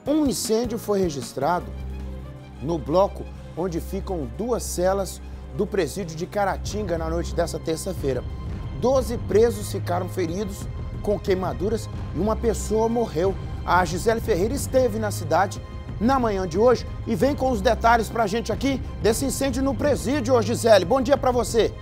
Um incêndio foi registrado no bloco onde ficam duas celas do presídio de Caratinga na noite dessa terça-feira. 12 presos ficaram feridos com queimaduras e uma pessoa morreu. A Gisele Ferreira esteve na cidade na manhã de hoje e vem com os detalhes pra gente aqui desse incêndio no presídio. Ô Gisele, bom dia pra você.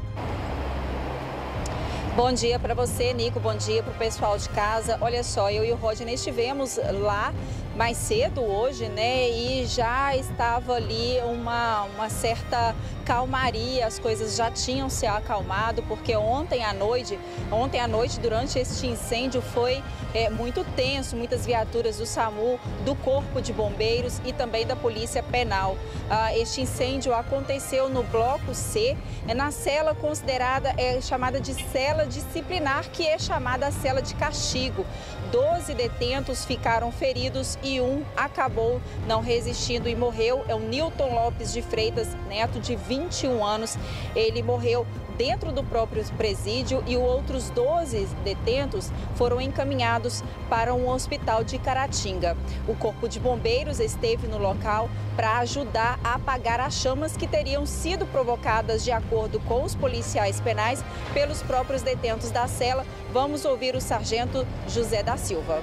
Bom dia para você, Nico. Bom dia para o pessoal de casa. Olha só, eu e o Rodney estivemos lá mais cedo hoje, né? E já estava ali uma certa calmaria, as coisas já tinham se acalmado, porque ontem à noite, durante este incêndio, foi muito tenso, muitas viaturas do SAMU, do Corpo de Bombeiros e também da Polícia Penal. Este incêndio aconteceu no Bloco C, na cela considerada, chamada de cela disciplinar, que é chamada a cela de castigo. 12 detentos ficaram feridos e um acabou não resistindo e morreu. É o Nilton Lopes de Freitas Neto, de 21 anos. Ele morreu dentro do próprio presídio e os outros 12 detentos foram encaminhados para um hospital de Caratinga. O Corpo de Bombeiros esteve no local para ajudar a apagar as chamas que teriam sido provocadas, de acordo com os policiais penais, pelos próprios detentos da cela. Vamos ouvir o sargento José da Silva.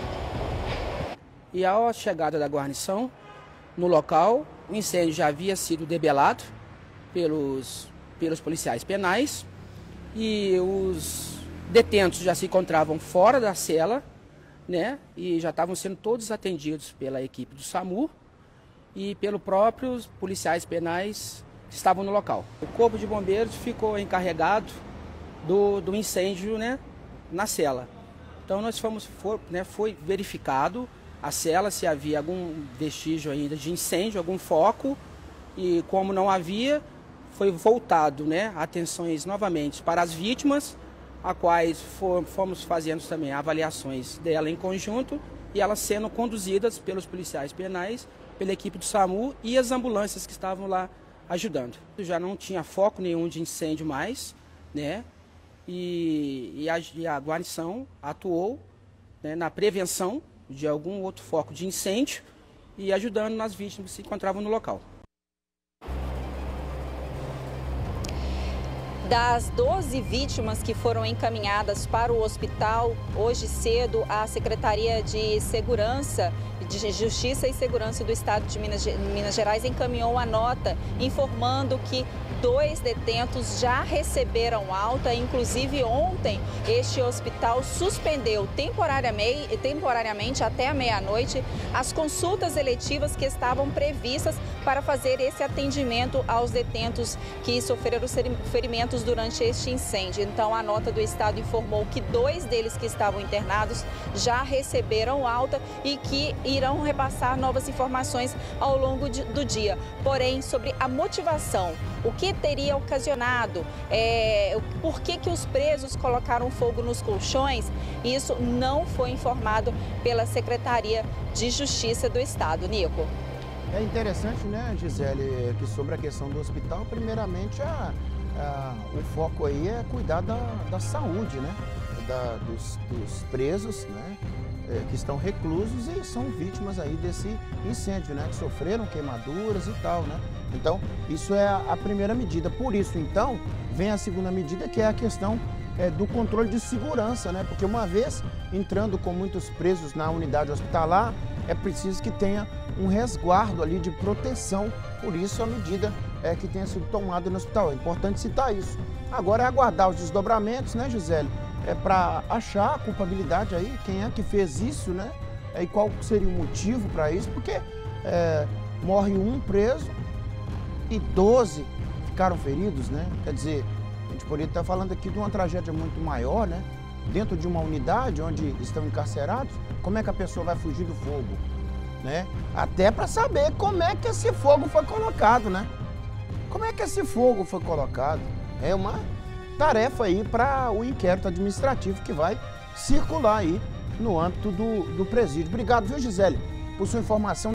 E ao chegada da guarnição no local, o incêndio já havia sido debelado pelos policiais penais e os detentos já se encontravam fora da cela, né? E já estavam sendo todos atendidos pela equipe do SAMU e pelos próprios policiais penais que estavam no local. O Corpo de Bombeiros ficou encarregado do incêndio, né, na cela. Então nós foi verificado a cela se havia algum vestígio ainda de incêndio, algum foco, e como não havia, foi voltado, né, atenções novamente para as vítimas, a quais fomos fazendo também avaliações dela em conjunto e elas sendo conduzidas pelos policiais penais, pela equipe do SAMU e as ambulâncias que estavam lá ajudando. Já não tinha foco nenhum de incêndio mais, né, e a guarnição atuou, né, na prevenção de algum outro foco de incêndio e ajudando nas vítimas que se encontravam no local. Das 12 vítimas que foram encaminhadas para o hospital, hoje cedo, a Secretaria de Segurança, de Justiça e Segurança do Estado de Minas Gerais encaminhou a nota informando que 2 detentos já receberam alta. Inclusive, ontem, este hospital suspendeu temporariamente até a meia-noite as consultas eletivas que estavam previstas para fazer esse atendimento aos detentos que sofreram ferimentos durante este incêndio. Então, a nota do Estado informou que 2 deles que estavam internados já receberam alta e que irão repassar novas informações ao longo do dia. Porém, sobre a motivação, o que teria ocasionado, por que os presos colocaram fogo nos colchões, isso não foi informado pela Secretaria de Justiça do Estado. Nico. É interessante, né, Gisele, que sobre a questão do hospital, primeiramente o foco aí é cuidar da saúde, né, dos presos, né, que estão reclusos e são vítimas aí desse incêndio, né, que sofreram queimaduras e tal, né. Então, isso é a primeira medida. Por isso, então, vem a segunda medida, que é a questão do controle de segurança, né, porque uma vez entrando com muitos presos na unidade hospitalar, é preciso que tenha um resguardo ali de proteção. Por isso, a medida que tenha sido tomada no hospital. É importante citar isso. Agora é aguardar os desdobramentos, né, Gisele? Para achar a culpabilidade aí, quem é que fez isso, né? E qual seria o motivo para isso, porque morre um preso e 12 ficaram feridos, né? Quer dizer, a gente poderia estar falando aqui de uma tragédia muito maior, né? Dentro de uma unidade onde estão encarcerados, como é que a pessoa vai fugir do fogo, né? Até para saber como é que esse fogo foi colocado, né? Como é que esse fogo foi colocado? É uma tarefa aí para o inquérito administrativo que vai circular aí no âmbito do presídio. Obrigado, viu, Gisele, por sua informação.